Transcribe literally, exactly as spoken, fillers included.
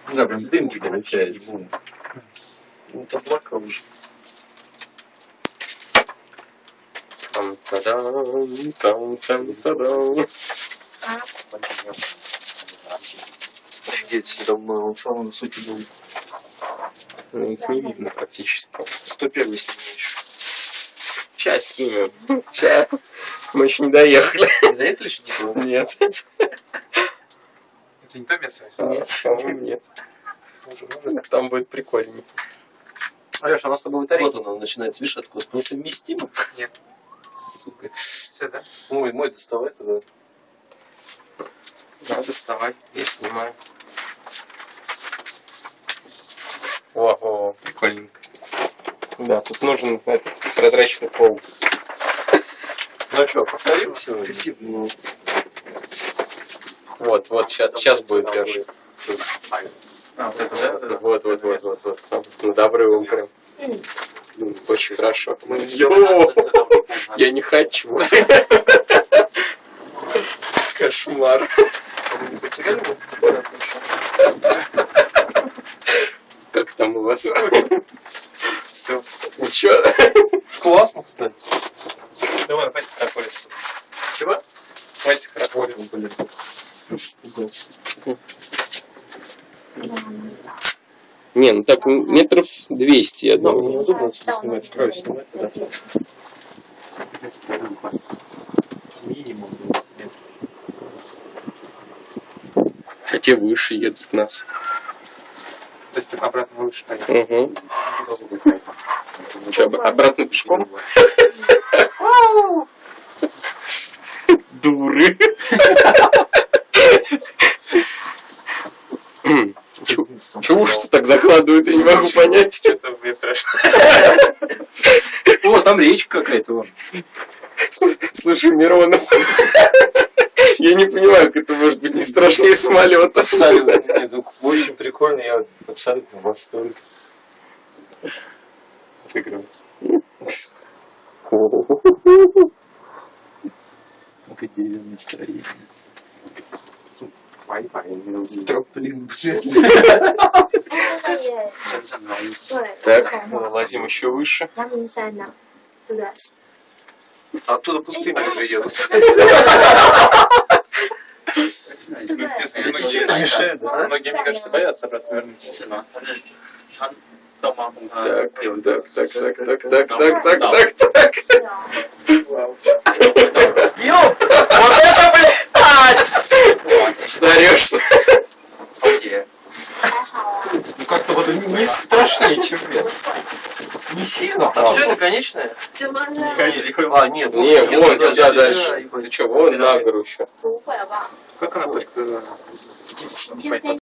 Да, прям дымки получается. Ну, это облака уже. Там-та-дам, там-там-та-дам. Офигеть, давно он самый высокий был. Ну, их не видно практически. сто первый снимаешь. Сейчас снимем. Сейчас. Мы еще не доехали. Не доехали еще никого? Нет. Это не то место? Нет, по-моему, нет. Так там будет прикольней. Алеша, у нас с тобой батарейка. Вот он начинается, видишь, откуда? Несовместимо? Нет. Сука. Все, да? Мой, мой доставай тогда. Да, доставай, я снимаю. О, о, прикольненько. Да, тут нужен этот, прозрачный пол. Ну а что, повторим сегодня? Ну, Вот, вот, сейчас будет, Леша. А, вот это, да? Вот, вот, вот, вот, вот. Там, над обрывом прям. Очень хорошо. мы Йоу! Я не хочу. Кошмар. потеряли его? Как там у вас? Все. Ничего. Классно, кстати. Давай, хватит каракулиться. Чего? Хватит Вот он, каракулиться. блин. Слушай, испугался. Не, ну так метров двести, я думаю. Неудобно отсюда снимать, с краю снимать. Да. Минимум. Хотя выше едут нас. То есть обратно выше поехали. Угу. Что, об- обратно пешком? Дуры. Чего уж так закладывают, я не могу понять. Что-то мне страшно. О, там речка какая-то. Вон. Слушай, Миронов, я не понимаю, как это может быть не страшнее самолета. Абсолютно. Нет, ну, очень прикольно, я абсолютно в восторге. Отыгрывается. Только деревянное строение. Пай-пай. Трамплин, блин. 深圳来。 Так, 对， лазим еще выше. 阳明山呢，对不对？ Оттуда пустыми уже едут. Многие, Сильно мешает, да? многие, мне кажется, боятся обратно вернуться. Так, так, так, так, так, так, так, так, так, так. 是哦， Ёп! Вот это, блядь! Что орешь-то? 还好啊。 Ну как-то вот не страшнее, чем это. Не сильно. А все это конечное? 怎么了？ А, нет. Не, вот вон туда, туда сюда, дальше. и Ты что, вон на гору еще. 不会好不好？ Как она только... 今天